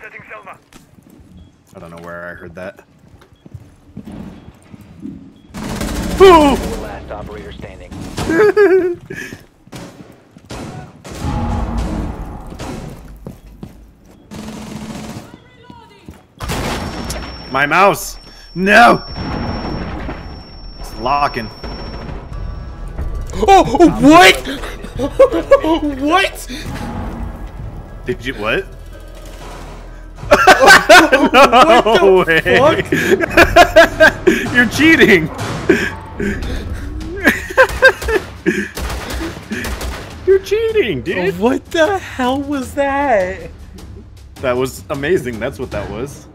I don't know where I heard that. Last operator standing. My mouse! No! It's locking. Oh, what? What? Did you what? No way! Fuck? You're cheating! You're cheating, dude! What the hell was that? That was amazing, that's what that was.